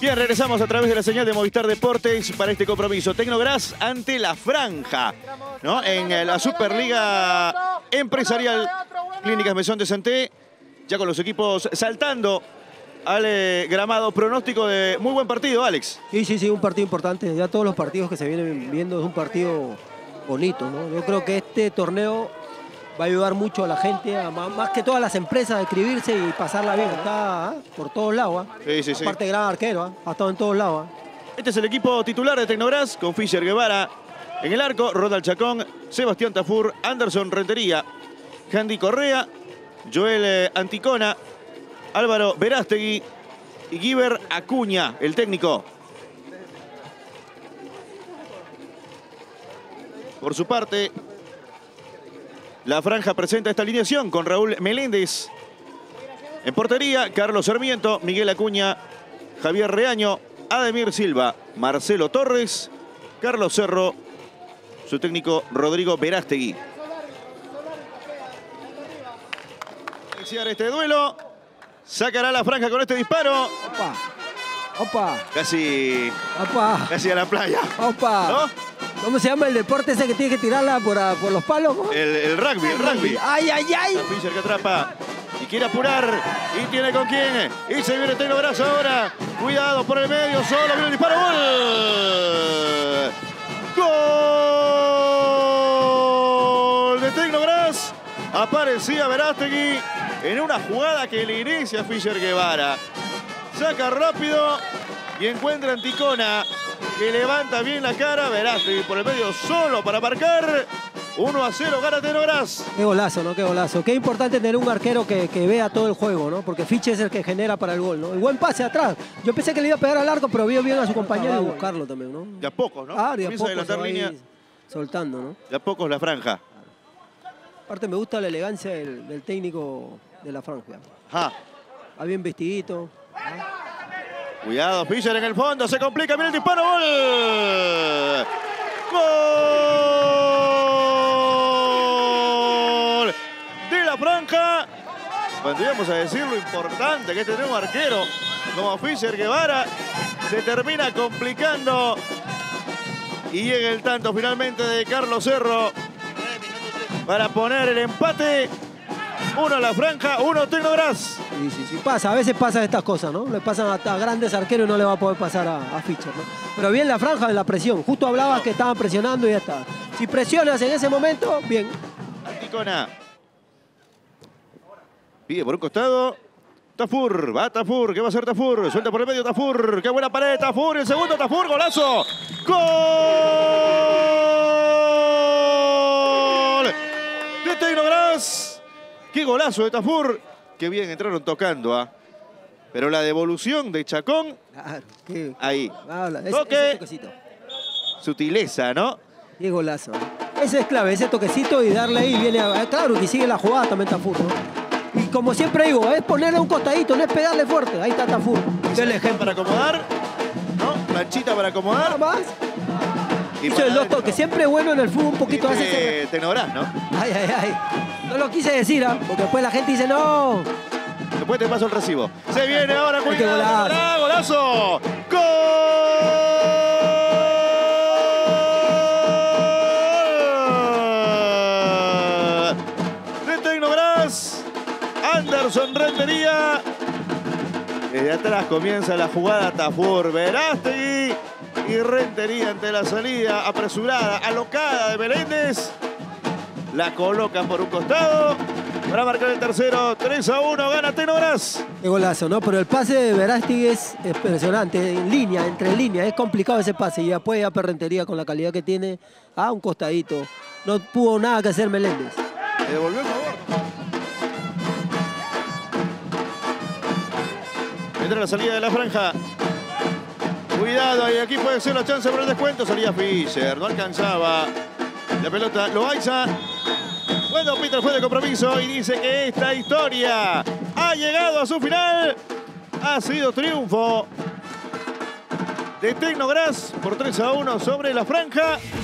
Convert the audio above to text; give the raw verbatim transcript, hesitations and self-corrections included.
Bien, regresamos a través de la señal de Movistar Deportes para este compromiso. Tecnogras ante La Franja, ¿no? En la Superliga Empresarial Clínicas Mesón de Santé, ya con los equipos saltando al eh, gramado. Pronóstico de muy buen partido, Alex. Sí, sí, sí, un partido importante. Ya todos los partidos que se vienen viendo es un partido bonito, ¿no? Yo creo que este torneo va a ayudar mucho a la gente, a, más que todas las empresas, a inscribirse y pasarla bien. Está ¿eh? por todos lados. ¿eh? Sí, sí, Aparte, sí. gran arquero, ¿eh? ha estado en todos lados. ¿eh? Este es el equipo titular de Tecnogras, con Fischer Guevara en el arco, Ronald Chacón, Sebastián Tafur, Anderson Rentería, Handy Correa, Joel eh, Anticona, Álvaro Verástegui y Guiber Acuña, el técnico. Por su parte, La Franja presenta esta alineación con Raúl Meléndez en portería, Carlos Sarmiento, Miguel Acuña, Javier Reaño, Ademir Silva, Marcelo Torres, Carlos Cerro, su técnico Rodrigo Verástegui. Iniciar este duelo, sacará La Franja con este disparo. Opa, opa, Casi, opa, casi a la playa. opa. ¿No? ¿Cómo se llama el deporte ese que tiene que tirarla por, a- por los palos? ¿Cómo? El, el rugby, el rugby. ¡Ay, ay, ay! Fischer que atrapa y quiere apurar y tiene con quién. Y se viene Tecnogras ahora. Cuidado por el medio, solo viene el disparo. ¡Gol! ¡Gol de Tecnogras! Aparecía Verástegui en una jugada que le inicia Fischer Guevara. Saca rápido y encuentra Anticona, que levanta bien la cara. Verástegui por el medio solo para marcar. uno a cero gana Tecnogras. Qué golazo, ¿no? Qué golazo. Qué importante tener un arquero que, que vea todo el juego, ¿no? Porque Fischer es el que genera para el gol, ¿no? El buen pase atrás. Yo pensé que le iba a pegar al arco, pero vio bien a su compañero y buscarlo también, ¿no? De a pocos, ¿no? Ah, de a Comienza poco se adelantar va ahí línea. soltando, ¿no? De a pocos La Franja. Aparte me gusta la elegancia del, del técnico de La Franja. Ajá. Va bien vestidito. Cuidado, Fischer en el fondo, se complica, mira el disparo, gol. Gol de La Franja. Cuando íbamos a decir lo importante que es tener un arquero como Fischer Guevara, se termina complicando y llega el tanto finalmente de Carlos Cerro para poner el empate. Uno a La Franja, uno Tecnogras. Sí, sí, sí. Pasa, a veces pasan estas cosas, ¿no? Le pasan a, a grandes arqueros y no le va a poder pasar a, a Fischer, ¿no? Pero bien La Franja de la presión. Justo hablabas que estaban presionando y ya está. Si presionas en ese momento, bien. Anticona. Pide por un costado. Tafur, va Tafur, ¿qué va a hacer Tafur? Suelta por el medio Tafur, qué buena pared, Tafur, el segundo Tafur, golazo. ¡Gol! De Tecnogras. Qué golazo de Tafur. Qué bien entraron tocando, ¿ah? Pero la devolución de Chacón, Claro, qué, ahí. habla, ese, Toque. ese toquecito. Sutileza, ¿no? Qué golazo. ¿no? Ese es clave, ese toquecito y darle ahí. Viene a, claro, que sigue la jugada también Tafur, ¿no? Y como siempre digo, es ponerle un costadito, no es pegarle fuerte. Ahí está Tafur. Ese es el ejemplo. Para acomodar, ¿no? Planchita para acomodar. Nada más. Y Hizo para el dos adentro. toques. Siempre bueno en el fútbol, un poquito hace ese... Eh, Tecnogras, ¿no? Ay, ay, ay. No lo quise decir, ¿ah? Porque después la gente dice, no. Después te paso el recibo. Se viene ahora, Hay que cuidado. volar. ¡Golazo! ¡Gol! De Tecnogras. Anderson Rentería. Desde atrás comienza la jugada. Tafur, Verástegui y Rentería ante la salida apresurada, alocada de Meléndez. La colocan por un costado para marcar el tercero. tres a uno, gana Tecnogras. Qué golazo, ¿no? Pero el pase de Verástegui es impresionante. En línea, entre líneas. Es complicado ese pase. Y después ya Rentería con la calidad que tiene. A un costadito. No pudo nada que hacer Meléndez. Le devolvió el favor. Entra la salida de La Franja. Cuidado, y aquí puede ser la chance por el descuento. Salía Fischer, no alcanzaba. La pelota, Loaiza. Bueno, Peter fue de compromiso y dice que esta historia ha llegado a su final. Ha sido triunfo de Tecnogras por tres a uno sobre La Franja.